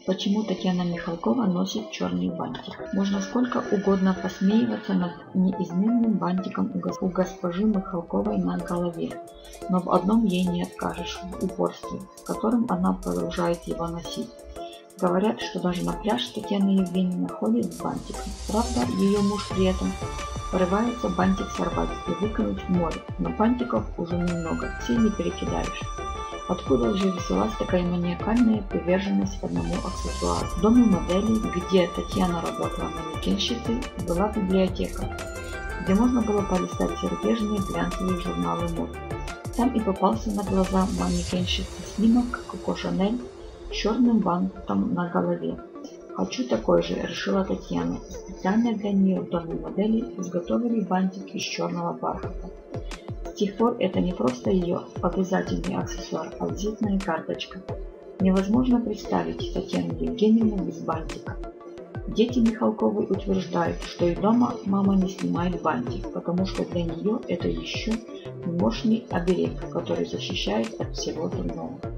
Почему Татьяна Михалкова носит черный бантик? Можно сколько угодно посмеиваться над неизменным бантиком у госпожи Михалковой на голове, но в одном ей не откажешь – в упорстве, с которым она продолжает его носить. Говорят, что даже на пляж Татьяна Евгеньевна ходит с бантиком. Правда, ее муж при этом порывается бантик сорвать и выкинуть в море, но бантиков уже немного, все не перекидаешь. Откуда же взялась такая маниакальная приверженность одному аксессуару? В доме моделей, где Татьяна работала манекенщицей, была библиотека, где можно было полистать зарубежные глянцевые журналы мод. Там и попался на глаза манекенщицы снимок Коко Шанель с черным бантом на голове. «Хочу такой же», — решила Татьяна, и специально для нее в доме моделей изготовили бантик из черного бархата. С тех пор это не просто ее обязательный аксессуар, а визитная карточка. Невозможно представить Татьяну Евгеньевну без бантика. Дети Михалковой утверждают, что и дома мама не снимает бантик, потому что для нее это еще мощный оберег, который защищает от всего дурного.